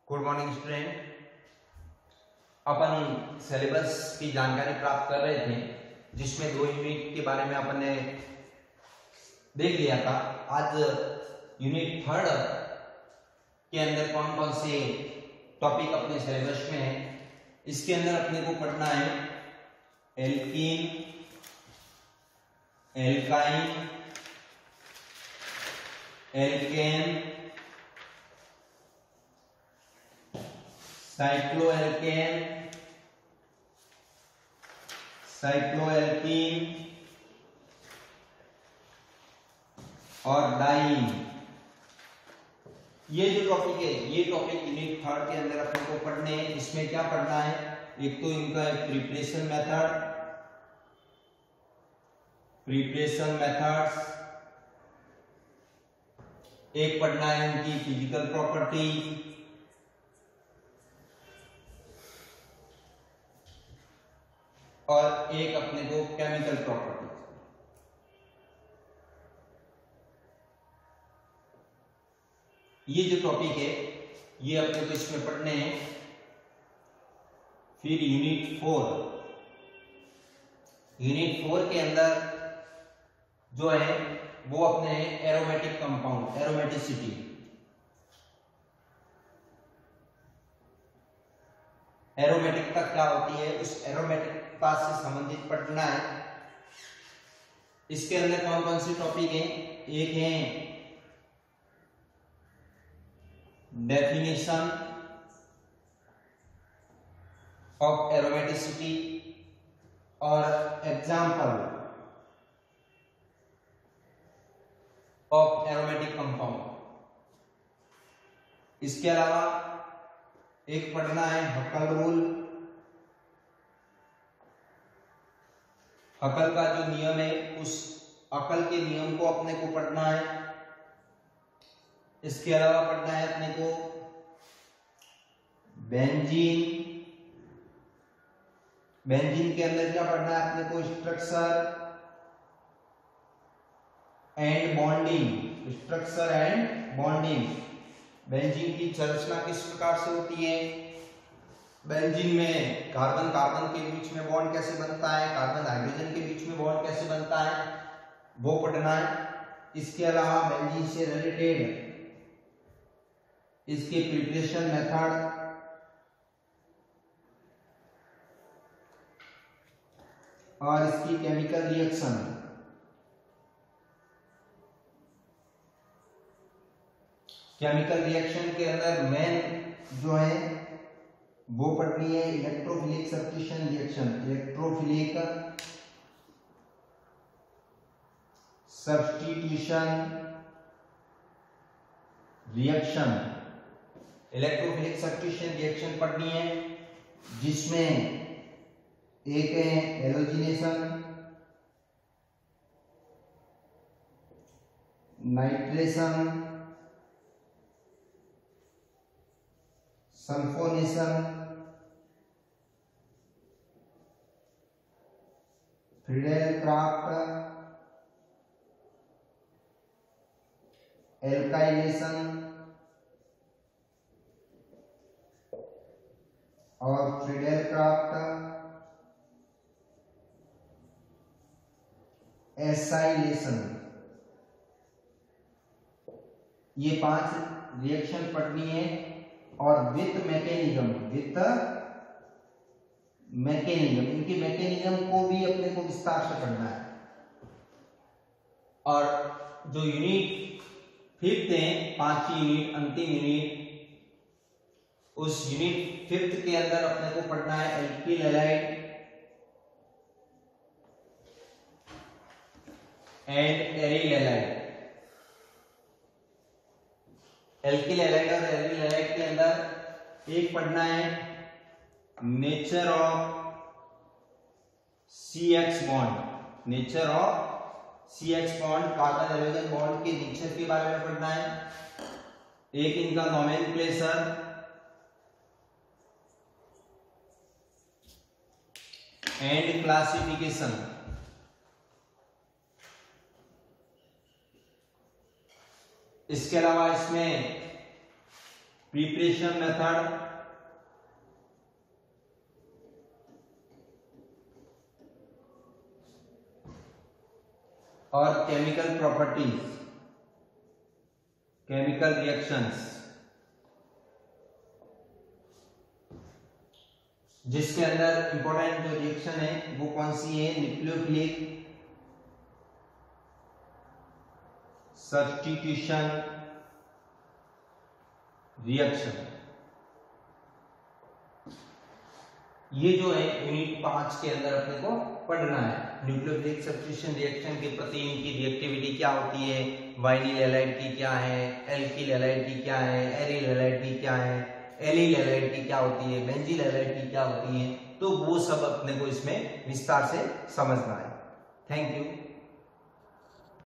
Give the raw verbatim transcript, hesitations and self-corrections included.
Good morning student. अपन syllabus की जानकारी प्राप्त कर रहे थे जिसमें दो यूनिट के बारे में अपन ने देख लिया था। आज यूनिट थर्ड के अंदर कौन कौन से टॉपिक अपने सिलेबस में है, इसके अंदर अपने को पढ़ना है alkene, alkyne, alkane, cycloalkane, cycloalkene और डाइन। ये जो टॉपिक है ये टॉपिक यूनिट थर्ड के अंदर अपने को पढ़ने हैं। इसमें क्या पढ़ना है, एक तो इनका प्रिपरेशन मेथड, प्रिपरेशन मेथड्स, एक पढ़ना है इनकी फिजिकल प्रॉपर्टी, और एक अपने को केमिकल प्रॉपर्टी। ये जो टॉपिक है ये अपने को इसमें पढ़ने हैं। फिर यूनिट फोर, यूनिट फोर के अंदर जो है वो अपने एरोमेटिक कंपाउंड, एरोमेटिसिटी। एरोमेटिकता क्या होती है, उस एरोमेटिकता से संबंधित पढ़ना है। इसके अंदर कौन कौन से टॉपिक हैं, एक है डेफिनेशन ऑफ एरोमेटिसिटी और एग्जाम्पल ऑफ एरोमेटिक कंपाउंड। इसके अलावा एक पढ़ना है हकल रूल। हकल का जो नियम है उस हकल के नियम को अपने को पढ़ना है। इसके अलावा पढ़ना है अपने को बेंजीन। बेंजीन के अंदर क्या पढ़ना है अपने को, structure and bonding, structure and bonding. Benzene की संरचना किस प्रकार से होती है, बेंजीन में कार्बन कार्बन के बीच में बॉन्ड कैसे बनता है, कार्बन हाइड्रोजन के बीच में बॉन्ड कैसे बनता है, वो पढ़ना है। इसके अलावा बेंजीन से रिलेटेड इसके प्रिपरेशन मेथड, और इसकी केमिकल रिएक्शन। केमिकल रिएक्शन के अंदर मेन जो है वो पढ़नी है electrophilic substitution reaction, electrophilic substitution reaction. Electrophilic substitution reaction पढ़नी है जिसमें एक है halogenation, nitration, sulphonation, Friedel Craft, alkylation और फ्रीडेलक्राफ्ट एसाइलेशन। ये पांच रिएक्शन पढ़नी है और विथ मैकेनिज्म, विथ मैकेनिज्म, इनके मैकेनिज्म को भी अपने को विस्तार से पढ़ना है। और जो यूनिट फिफ्थ है, पांचवी यूनिट, अंतिम यूनिट, उस यूनिट फिफ्थ के अंदर अपने को पढ़ना है alkyl halide and aryl halide. Alkyl halide और एरिल हैलाइड के अंदर एक पढ़ना है nature of C X bond, nature of C X bond, carbon hydrogen bond के नेचर के बारे में पढ़ना है। एक इनका नोमेनक्लेचर एंड क्लासिफिकेशन। इसके अलावा इसमें प्रिपरेशन मेथड और केमिकल प्रॉपर्टीज, केमिकल रिएक्शंस, जिसके अंदर इंपॉर्टेंट जो रिएक्शन है वो कौन सी है, न्यूक्लियोफिलिक सब्स्टिट्यूशन रिएक्शन। ये जो है यूनिट पांच के अंदर अपने को पढ़ना है। न्यूक्लियोफिलिक सब्स्टिट्यूशन रिएक्शन के प्रति इनकी रिएक्टिविटी क्या होती है, वाइनिल हैलाइड की क्या है, एल्किल हैलाइड की क्या है, एरिल हैलाइड की क्या है, एलिल हैलाइड की क्या होती है, बेंजील हैलाइड की क्या होती है, तो वो सब अपने को इसमें विस्तार से समझना है। Thank you.